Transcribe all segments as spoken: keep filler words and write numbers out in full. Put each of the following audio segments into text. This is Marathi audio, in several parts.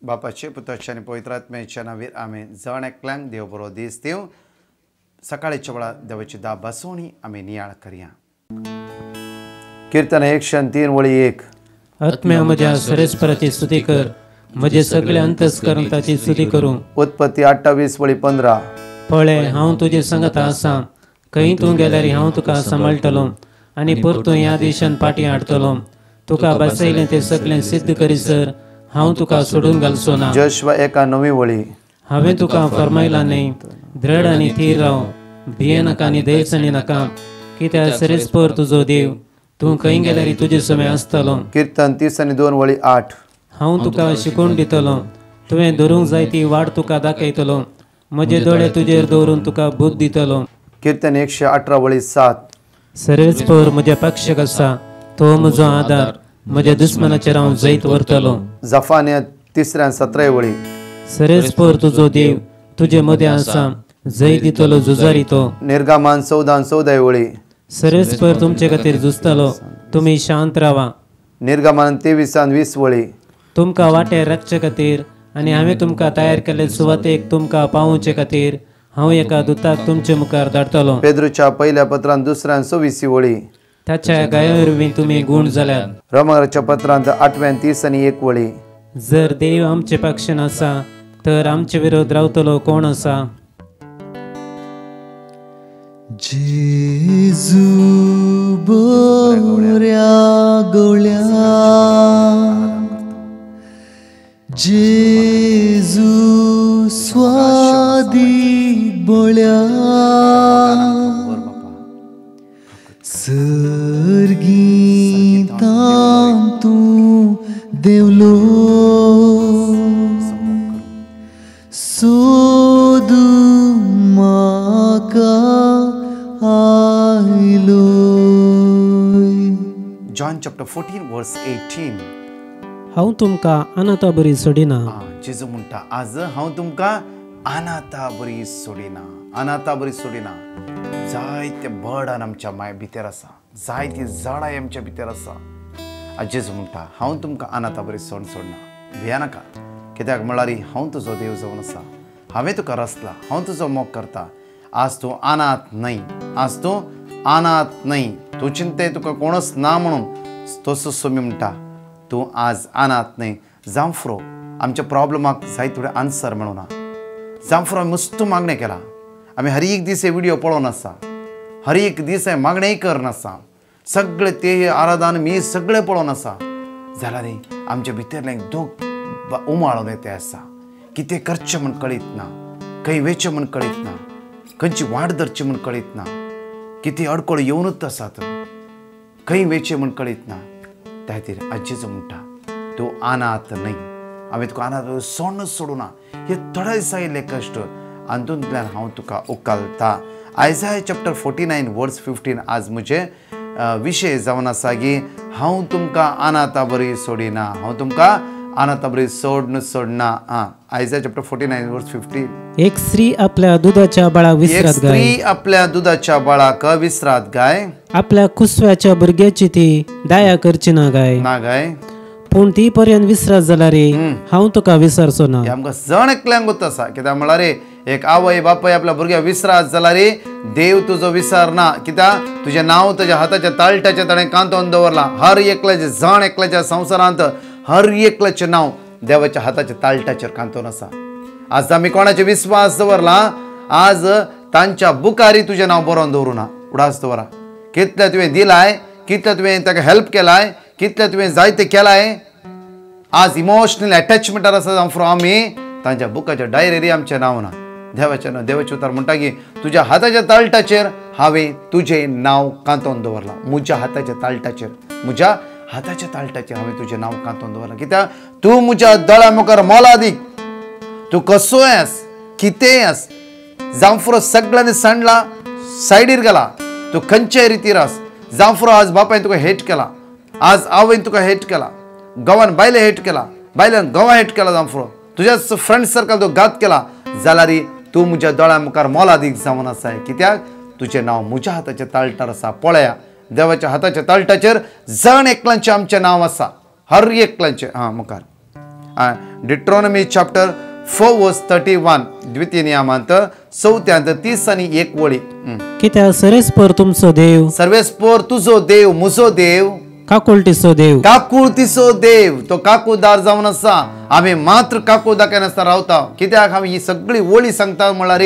बापाचे पुत्राचे आणि पवित्र आत्म्याच्या नावावर आमेन. जण एकल्यांक देव बरो दीस दिवं. सकाळच्या वेळा देवाची दा बसवणी आम्ही नियाळ करूया. कीर्तन एकशे आणि तीन वळी एक. आत्म्या म्हज्या सरस्वराची स्तुती कर, म्हजे सगळे अंतस्करणाची स्तुती करूं. उत्पत्ती अठ्ठावीस वळी पंधरा. पळय हांव तुजे संगत आसां, खंय तूं गेल्यार हांव तुका सांबाळटलो आनी परतूं ह्या देशांत फाटीं हाडटलो. तुका बसयलें तें सगळें सिद्ध करीसर हांव तुका सोडून घालचो ना. जोशुआ एका नवी वळी. हांवें तुका फरमायलां न्ही, दृढ आनी थीर राव, भिये नाका आनी दयचणी नाका, कित्याक सरेस्पर तुजो देव, तूं खंय गेल्यार तुजे समय आसतलो. कीर्तन तीस आनी दोन वळी आठ. हांव तुका शिकोवन दितलो, तुवें धरूंक जाय ती वाट तुका दाखयतलो, म्हजे दोळे तुजेर दवरून तुका बुद्ध दितलो. कीर्तन एकशे अठरा वळी सात. सरेस्पर म्हज्या पक्षाक आसा, तो म्हजो आदार, म्हज्या दुस्मनाचेर हांव जैत व्हरतलो. जफान्या तिसऱ्या सतरा वळी. सरेस्पर तुजो देव तुजे मदें आसा, जैत दितलो झुजारी तो. निर्गमान चौदा चौदा वळी. सरेस्पर तुमचे खातीर झुजतलो, तुमी शांत रावा. निर्गमान तेवीस वीस वळी. तुमकां वाटेर राखचे खातीर आनी हांवें तुमकां तयार केल्ले सुवातेक तुमकां पावोवचे खातीर हांव एका दुताक तुमचे मुखार धाडटलो. पेद्रूच्या पहिल्या पत्रांत दुसऱ्या सव्वीस वळी. ताच्या गायावरवीं तुमी गुण जाल्यात. रोमांच्या पत्रांत आठव्या तीस आनी एक वळी. जर देव आमचे पक्षान आसा तर आमचे विरोध रावतलो कोण आसा. जेजू बोऱ्या गोळ्या, जेजू स्वादी बोळ्या, सर्गीतां तूं देवलो, सोदू म्हाका आयलो. John chapter fourteen verse eighteen. हांव तुमकां अनाथा बरी सोडिना. जेजू म्हणटा आज हांव तुमकां अनाथा बरी सोडिना. अनाथा बरी सोडिना. जायते बर्डन आमच्या माय भितर आसा, जायती झाडां आमच्या भितर आसा. आज जेजू म्हणटा हांव तुमकां अनाथा बरी सोड सोडना. भिया नाका, कित्याक म्हळ्यार हांव तुजो देव जावन आसा. हांवें तुका रचला, हांव तुजो मोग करता. आज तूं अनाथ न्हय, आज तूं अनाथ न्हय. तूं चिंते तुका कोणच ना म्हणून. तसो सोमी म्हणटा तूं आज अनाथ न्हय. जांफ्रो आमच्या प्रॉब्लमाक जाय थोडे आन्सर मेळूना. जांफ्रो मस्त मागणें केला. आमी हर एक दीस हे व्हिडिओ पळोवन आसा, हर एक दीस हे मागणेय करन आसा, सगळे ते आराधन मी सगळे पळोवन आसा. जाल्यार आमच्या भितरलें दूख उमाळून येते आसा. कितें करचें म्हूण कळीत ना, खंय वेचें म्हूण कळीत ना, खंयची वाट धरची म्हूण कळीत ना. कितें अडखळ येवनूच आसात, खंय वेचें म्हूण कळीत ना. त्या खातीर आज जेजू म्हणटा तूं अनाथ न्हय. हांवें तुका अनाथ सोडून सोडूना. हे थोडे दिसा येयले कश्ट हातूंतल्यान हांव तुका उखलता. आयझाया चॅप्टर फोर्टी नायन वर्स फिफ्टीन आज म्हजे विशय जावन आसा की हांव तुमकां अनाथा बरी सोडिना. हांव तुमकां अनाथा बरी सोड सोडना. आं आयझाया चॅप्टर फोर्टी नायन वर्स फिफ्टीन. एक स्त्री आपल्या दुधाच्या बाळाक विसरात गाय. स्त्री आपल्या दुधाच्या बाळाक विसरात गाय. आपल्या कुसव्याच्या भुरग्याची ती दया करची ना गाय. ना गाय. पूण ती पर्यंत विसरात जाल्यार हांव तुका विसरचो ना. आमकां जण एकल्यांक गोत आसा. कित्याक म्हळ्यार एक आवय बापाय आपल्या भुरग्याक विसरात जाल्यार देव तुजो विसरना. कित्याक तुजें नांव तुज्या हाताच्या ताळट्याच्या ताणें कांतोवन दवरलां. हर एकल्याचे जण एकल्याच्या संवसारांत हर एकल्याचें नांव देवाच्या हाताच्या ताळट्याचेर कांतोवन आसा. आज आमी कोणाचे विस्वास दवरला, आज तांच्या बुकारी तुजें नांव बरोवन दवरुना. उडास दवरा. कितले तुवें दिलाय, कितले तुवें ताका हेल्प केलाय, कितले तुवें जायते केलाय. आज इमोशनल अटॅचमेंटार आसा जावं आमी तांच्या बुकाच्या डायरेरी आमचें नांव ना. देवाचें नांव देवाचें उतार म्हणटा की तुज्या हाताच्या ताळटाचेर हांवें तुजें नांव कांतोवन दवरलां. म्हज्या हाताच्या ताळटाचेर, म्हज्या हाताच्या ताळटाचेर हांवें तुजें नांव कांतोवन दवरलां. कित्याक तूं म्हज्या दोळ्या मुखार मोलादीक. तूं कसोय आस, कितेंय आस, जांफ्रो सगळ्यांनी सांडला, सायडीर गेला. तूं खंयच्याय रितीर आस. जांफ्रो आज बापायन तुका हेट केला, आज आवयन तुका हेट केला, गांवान बायले हेट केला, बायल्यान गांवां हेट केला. जांफ्रो तुज्याच फ्रेंड सर्कल तो घात केला जाल्यार तूं म्हज्या दोळ्या मुखार मोलादीक जावन आसाय. कित्याक तुजें नांव म्हज्या हाताच्या ताळटार आसा. पळया देवाच्या हाताच्या ताळटाचेर जण एकल्यांचें आमचें नांव आसा. हर एकल्यांचें. हां मुखार Deuteronomy chapter four verse thirty one द्वितीय नियमांत चौथ्यांत तीस आनी एक वळी. कित्याक सरेस्पर तुमचो देव, सर्वेस्पोर तुझो देव, म्हजो देव, काकुळटीचो देव, काकुळतीचो देव. तो काकूदार जावन आसा. आमी मात्र काकूळ दाखय नासता रावता. कित्याक आमी ही सगळी वळी सांगता म्हळ्यार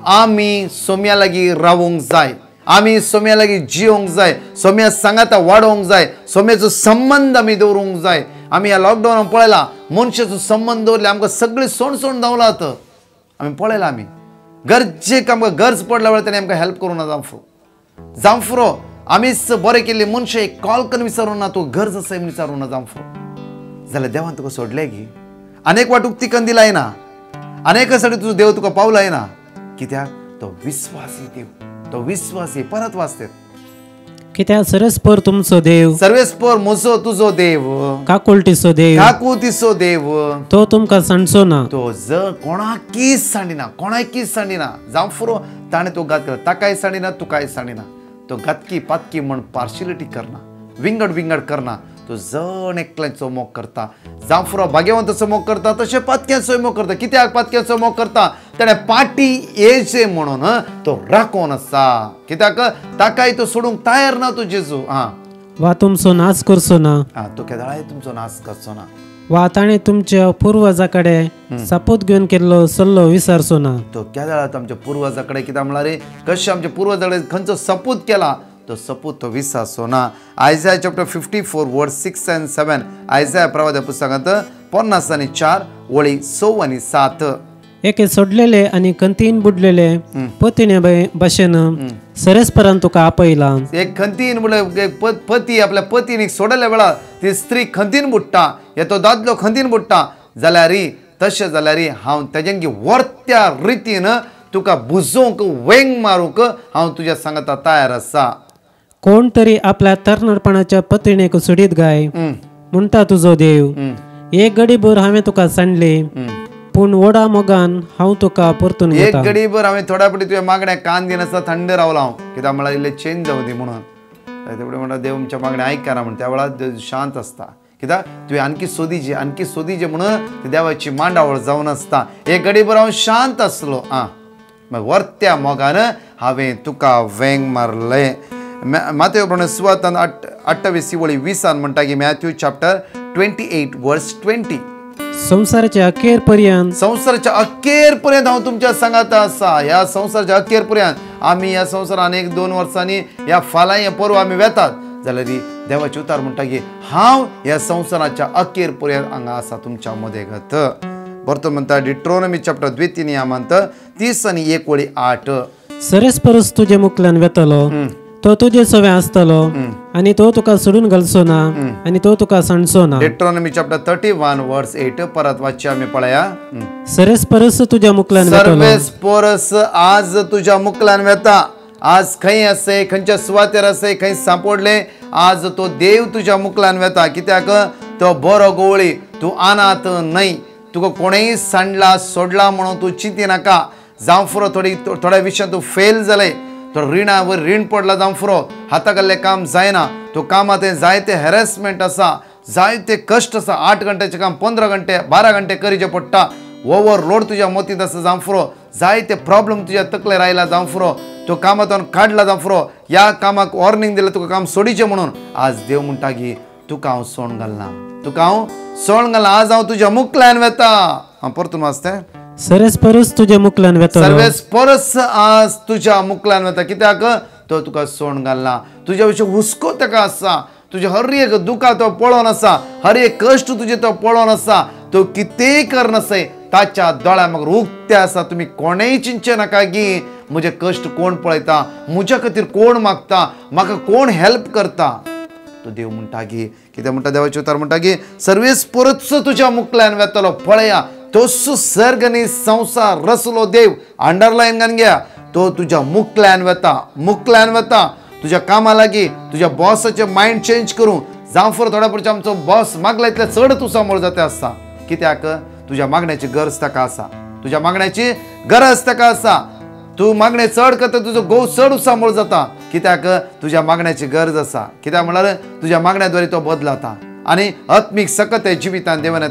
आमी सोम्या लागीं रावूंक जाय, आमी सोम्या लागीं जिवंक जाय, सोम्या सांगाता वाडोवंक जाय, सोम्याचो संबंध आमी दवरूंक जाय. आमी ह्या लॉकडावनान पळयला मनशाचो संबंध दवरले आमकां सगळी सोण सोण धांवलात. आमी पळयला आमी गरजेक आमकां गरज पडल्या वेळार ताणें आमकां हेल्प करूं ना जावं जावं फुरो. आमीच बरें केल्ली मनशां एक कॉल करून विचारूं ना तूं गरज आसा म्हूण विचारूं ना जावं फुरो. जाल्यार देवान तुका सोडलें गी. अनेक वाटूक ती कंदी लायना, अनेक साठी तुजो देव तुका पावलाय ना. कित्याक तो विस्वासी देव, तो विस्वासी. परत वाचतात. कित्याक सरेस्पर तुमचो देव, सर्वेस्पर म्हजो तुजो देव, काकुळटीचो देव, काकुळटीचो देव. तो तुमकां सांडचो ना. तो जर कोणाकीच सांडिना, कोणाकीच सांडिना जावं फुरो. ताणें तो घात केला, ताकाय सांडिना, तुकाय सांडिना. तो घातकी पातकी म्हण पार्शिलिटी करना, विंगड विंगड करना. तो जण एकल्याचो मोग करता. जावं फुरो भाग्यवंताचो मोग करता, तशें पातक्याचोय मोग करता. कित्याक पातक्याचो मोग करता? ताणें पाटी येचे म्हणून तो राखोन आसा. कित्याक ताकाय तो सोडूंक तयार ना तो जेजू. हा वा तुमचो नाश करचो ना. हा तो केदाळाय तुमचो नाश करचो ना. वा ताणें तुमच्या पुर्वजां कडेन सपूत घेवन केल्लो सल्लो विसरचो ना. तो केदाळात आमच्या पुर्वजां कडेन कित्याक म्हळ्यार कशें आमच्या पुर्वजां कडेन खंयचो सपूत केला तो सपूत तो विसरचो ना. Isaiah chapter fifty four verse six and seven. Isaiah प्रवाद्या पुस्तकांत पन्नास आनी चार वळी स आनी सात. एके सोडलेले आनी कंतीन बुडलेले पतीने भाशेन सरेस्परान तुका आपयला. एक खंतीन म्हळ्यार पती आपल्या पतीन सोडल्या वेळार ती स्त्री खंतीन बुडटा, तो दादलो खंतीन बुडटा. जाल्यार तशें जाल्यार हांव तेजेंगी वर्त्या रितीन तुका बुजोवंक वेंग मारूंक हांव तुज्या सांगता तयार आसा. कोण तरी आपल्या तरणाटपणाच्या पत्नीक सोडीत गाय म्हणटा तुजो देव. एक घडीभर हांवें तुका सांडले, पूण वडा मोगान हांव तुका परतून एक घेता. घडीभर हांवें थोड्या पटी तुवें मागण्याक कान दिनासता थंड रावला हांव. कित्याक म्हळ्यार इल्लें चेंज जावं दी म्हणून. तेवढे म्हणटा देव आमच्या मागणें आयकना म्हण त्या वेळार देव शांत आसता. कित्याक तुवें आणकी सोदीचे आणकी सोदीचे म्हणून देवाची मांडावळ जावन आसता. एक घडीभर हांव शांत आसलो. आं मग वर्त्या मोगान हांवें तुका वेंग मारलें. मातयो प्रमाणे सुवातान अठ अठ्ठावीस वळी विसान म्हणटा की Matthew chapter twenty eight verse twenty. संवसाराच्या अखेर पर्यंत संवसाराच्या अखेर पर्यंत हांव तुमच्या सांगाता आसा. ह्या संवसाराच्या अखेर पर्यंत आमी ह्या संवसारान एक दोन वर्सांनी ह्या फाल्यां हें पर्व आमी वेतात जाल्यार देवाचे उतार म्हणटा की हांव ह्या संवसाराच्या अखेर पर्यंत हांगा आसा तुमच्या मदेगत. परतो म्हणटा डिट्रॉनॉमी चॅप्टर द्वितीय नियमांत तीस आनी एक वळी आठ. सरेस्परस तुजे मुखल्यान वेतलो, तो तुजे सवे आसतलो आनी तो तुका सोडून घालचो ना आनी तो तुका सांडचो ना. Deuteronomy chapter thirty one verse eight. परत वाचची आमी पळया. सरेस्परस तुज्या मुखल्यान वेतलो. सर्वेस्परस आज तुज्या मुखल्यान वेता. आज खंय आसय, खंयच्या सुवातेर आसय, खंय सांपडले, आज तो देव तुज्या मुखल्यान वेता. कित्याक तो बरो गवळी. तूं अनाथ न्हय. तुका कोणेय सांडला सोडला म्हणून तूं चिंती नाका. जावं फुरो थोडी थोड्या विशयान तूं फेल जालें, तो रिणावर रीण पडला जावं फुरो, हाताकडलें काम जायना, तो कामात जायते हॅरेसमेंट आसा, जायते कश्ट आसा. आठ घंटेचें काम पंदरा घंटे बारा घंटे करीचें पडटा. ओवरलोड तुज्या मतींत आसा जावं फुरो, जायते प्रॉब्लेम तुज्या तकलेर आयला जावं फुरो, तो कामांतून काडला जावं फुरो, ह्या कामाक वॉर्निंग दिलें तुका काम सोडीचें म्हणून. आज देव म्हणटा की तुका हांव सोण घालना, तुका हांव सोण घालना. आज हांव तुज्या मुखल्यान वेता. हांव परतून वाचतें. सरेस्परस तुज्या मुखल्यान वेतलो. सर्वेस्परस आज तुज्या मुखल्यान वेता. कित्याक तो तुका सोण घालना. तुज्या विशीं हुस्को ताका आसा. तुजें हर एक दुखां तो पळोवन आसा, हर एक कश्ट तुजे तो पळोवन आसा. तो कितेंय करनासय ताच्या दोळ्या म्हाका उक्ते आसा. तुमी कोणेय चिंचे नाका की म्हजे कश्ट कोण पळयता, म्हज्या खातीर कोण मागता, म्हाका कोण हेल्प करता. तो देव म्हणटा की कितें म्हणटा देवाचे उतार म्हणटा की सर्वेस्परस तुज्या मुखल्यान वेतलो. पळया तोच सर्ग आनी संवसार रचलो देव. अंडरलायन घालून घ्या. तो तुज्या मुखल्यान वेता, मुखल्यान वेता. तुज्या कामा लागीं तुज्या बॉसाचे मायंड चेंज करूं जावं फुरो थोड्या पडचे आमचो बॉस मागला इतले चड तूं सांबाळ जाता आसता. कित्याक तुज्या मागण्याची गरज ताका आसा. तुज्या मागण्याची गरज ताका आसा. तूं मागणें चड करता तुजो घोव चड सांबाळ जाता. कित्याक तुज्या मागण्याची गरज आसा. कित्याक म्हळ्यार तुज्या मागण्या द्वारे तो बदलता आनी आत्मीक सकत जिवितान देवन येता.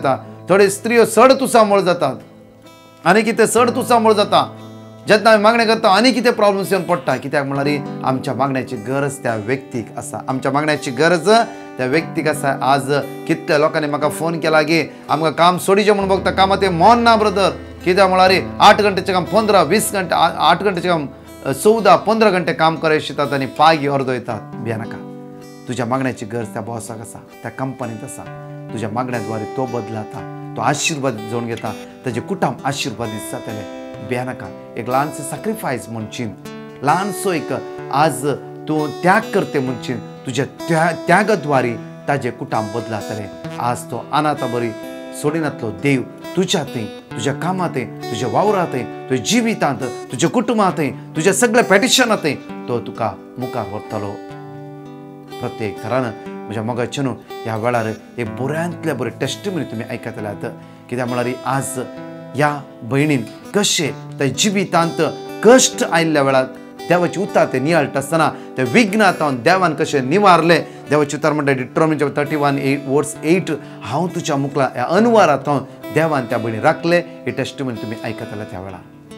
थोडे स्त्रियो चड तुसामोळ जातात आनी कितें चड तुसामोळ जाता जेन्ना आमी मागणें करता आनी कितें प्रॉब्लम्स येवन पडटा कित्याक म्हळ्यार आमच्या मागण्याची गरज त्या व्यक्तीक आसा आमच्या मागण्याची गरज त्या व्यक्तीक आसा आज कितल्या लोकांनी म्हाका फोन केला की आमकां काम सोडिचें म्हणून बघता कामां तें मन ना ब्रदर कित्याक म्हळ्यार आठ घंटेचें काम पंदरा वीस घंटे आठ घंटेचें काम चौदा पंदरा घंटे काम करायचे शितात आनी पागी अर्दो येतात भिया नाका तुज्या मागण्याची गरज त्या बॉसाक आसा त्या कंपनीत आसा तुज्या मागण्याद्वारे तो बदलाता तो आशिर्वाद जावन घेता ताजे कुटुंब आशिर्वादीत जातले भिया नाका एक ल्हानसो सॅक्रिफायस म्हणचीन ल्हानसो एक आज तूं त्याग करते म्हणचीन तुज्या त्या त्यागाद्वारे ताजे कुटुंब बदलातले आज तो अनाथा बरी सोडिनातलो देव तुज्यातय तुज्या कामातय तुज्या वावरातय तुज्या जिवितांत तुज्या कुटुंबातय तुज्या सगळ्या पॅटिशनातय तो तुका मुखार व्हरतलो प्रत्येक तरान म्हज्या मोगाचे न्हू ह्या वेळार एक बऱ्यांतल्या बरे टेस्टिमनी तुमी आयकतल्यात कित्याक म्हळ्यार आज ह्या भयणीन कशें त्या जिवितांत कश्ट आयिल्ल्या वेळार देवाची उतार ते नियाळटा आसतना ते विघ्नांत हांव देवान कशें निवारलें देवाची उतार म्हणटा Deuteronomy thirty one eight verse eight हांव तुज्या मुखार ह्या अनवरांत हांव देवान त्या भयणी राखले ही टेस्टिमनी तुमी आयकतल्यात त्या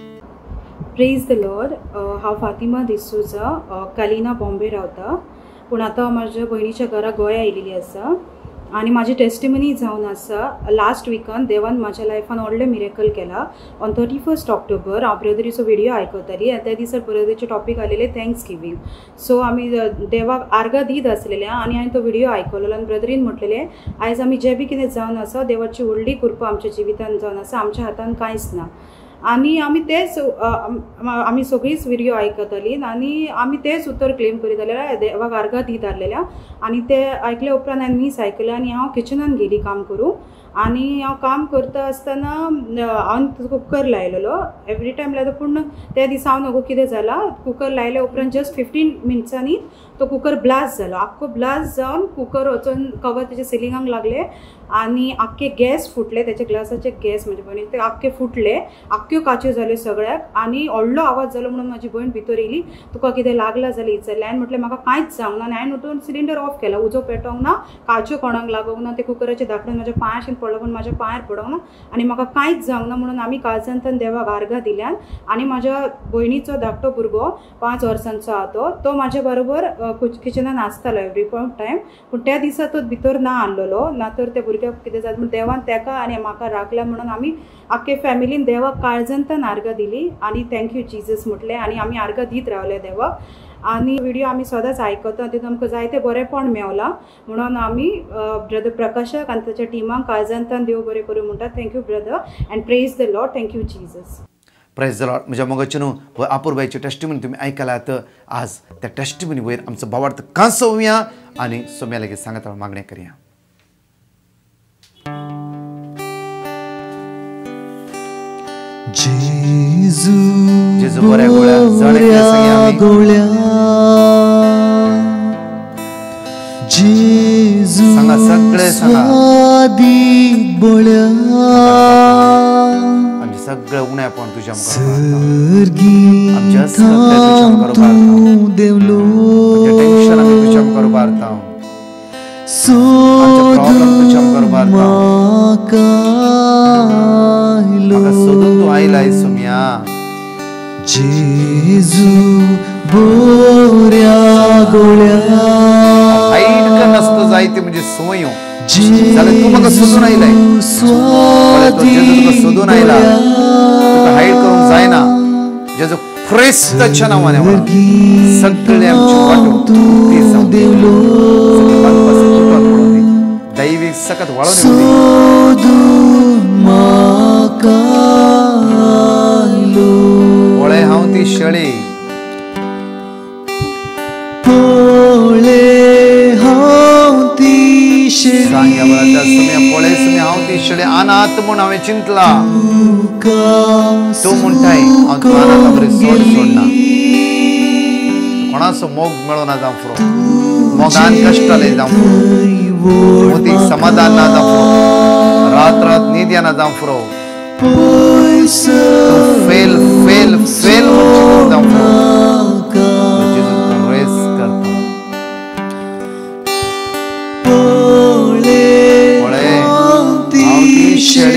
वेळार प्रेज द लॉर्ड हांव फातिमा डिसूजा कालिना बॉम्बे रावता पूण आतां म्हाज्या भयणीच्या घरा गोंया आयिल्ली आसा आनी म्हाजी टेस्टिमनी जावन आसा लास्ट विकान देवान म्हाज्या लायफान व्हडलें मिरेकल केला ऑन थर्टी फर्स्ट ऑक्टोबर हांव ब्रदरीचो व्हिडियो आयकताली आनी त्या दिसा ब्रदरीचे टॉपीक आलेले थँक्स गिवींग सो आमी देवाक आर्गां दीत आसलेले आनी हांवें तो व्हिडियो आयकलेलो आनी ब्रदरीन म्हटलेलें आयज आमी जें बी कितें जावन आसा देवाची व्हडली कृपा आमच्या जिवितान जावन आसा आमच्या हातान कांयच ना आनी आमी तेच आमी सगळींच व्हिडियो आयकताली आनी आमी तेच उतर क्लेम करीत आसलेल्या देवाक आर्गां दीत आसलेल्या आनी ते आयकले उपरांत हांवें मीस आयकलें आनी हांव किचनान गेली काम करूं आनी हांव काम करता आसतना हांवें कुकर लायलेलो एवरी टायम लायता पूण त्या दिसा हांव नको कितें जाला कुकर लायल्या उपरांत जस्ट फिफ्टीन मिनट्सांनी तो कुकर ब्लास्ट जालो आख्खो ब्लास्ट जावन कुकर वचून कवर तेच्या सिलिंगाक लागले आनी आख्खे गॅस फुटले तेचे ग्लासाचे गॅस म्हणजे भयणी ते आख्खे फुटले आख्ख्यो काच्यो जाल्यो सगळ्याक आनी व्हडलो आवाज जालो म्हणून म्हाजी भयण भितर येयली तुका कितें लागला जाल्यार विचारलें हांवें म्हटलें म्हाका कांयच जावंक ना आनी हांवें वचून सिलिंडर ऑफ केला उजो पेटोवंक ना काच्यो कोणाक लागोंक ना ते कुकराचे धाकणें म्हाज्या पांयाशीन पडलो पूण म्हाज्या पांयार पडोंक ना आनी म्हाका कांयच जावंक ना म्हणून आमी काळजांतल्यान देवाक आर्गां दिल्यान आनी म्हाज्या भयणीचो धाकटो भुरगो पांच वर्सांचो आहा तो तो म्हाज्या बरोबर किचनान आसतालो एवरी टायम पूण त्या दिसा तो भितर ना आसलेलो ना तर त्या भुरग्याक कितें जालें पूण देवान तेका आनी म्हाका राखल्या म्हणून आमी आख्खे फॅमिलीन देवाक काळजांतल्यान आर्गां दिली आनी थँक्यू जिजस म्हटलें आनी आमी आर्गां दीत रावले देवाक आनी व्हिडियो आमी सदांच आयकता तितून आमकां जायतें बरेंपण मेवलां म्हणून आमी ब्रदर प्रकाशाक आनी ताच्या टिमाक काळजांतल्यान देव बरें करूं म्हणटा thank you brother and praise the Lord thank you Jesus praise the Lord म्हज्या मोगाचे न्हू अपूर्बाईची टेस्टिमनी तुमी आयकल्यात आज त्या टेस्टिमनी वयर आमचो भावार्थ कांसोवया आनी सोम्या लेगीत सांगत मागणें करया जेजू जेजू बऱ्या गोळ्या बऱ्या गोळ्या जेजू सांगा सगळे सांगा स्वादी बोळ्या आमचे सगळे उण्यापण तुझ्या सर्गी आमच्या सगळे तुझ्या मुखार देवलो टेन्शन आमी तुझ्या मुखार उबारता आमचे प्रॉब्लेम तुझ्या मुखार उबारता म्हाका सोदून तूं आयलाय सोम्या जेजू बोऱ्या गोळ्या हाईट करनासता जायते म्हणजे सोयो जाल्यार तूं म्हाका सोदून आयलाय तो जेजू तुका सोदून आयला तुका हाईट करूंक जायना जेजू ख्रिस्ताच्या नांवान सगळे आमची वाटो ती जावं दैवीक सकत वाळून पळय हांव ती शेळी पळय हांव ती शेळी सांग ह्या वेळार सुम्या पळय सुम्या हांव ती शेळी अनाथ म्हूण हांवें चिंतला तूं म्हणटाय हांव तूं अनाथ बरी सोड सोडना कोणाचो मोग मेळोना जावं फुरो मोगान कश्ट आले जावं फुरो मोतीक समाधान ना जावं फुरो रात रात न्हीद येना जावं फुरो फेल फेल फेल म्हणून जावं फुरो जेजू तुका रेस करता पळय हांव ती शेळी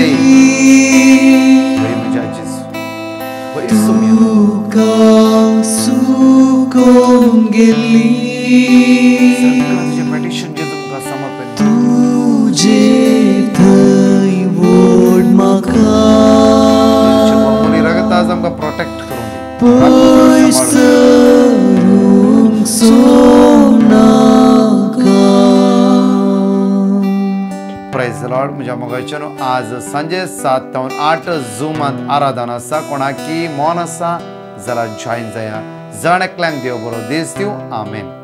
तुका सुकोन गेली सगळं तुझे पेटिशन जे तुमका समर्पण तुझे थंय वोड म्हाका मुली रगत आज आमकां प्रोटेक्ट करून पयस सरूंक सोनाका प्रेज द लॉर्ड. म्हज्या मोगाच्यान आज सांजे सात तावन आठ झुमांत आराधन आसा. कोणाकी मोन आसा जाल्यार जॉयन जाया. जण एकल्यांक देव बरो दीस दिवं. आमेन.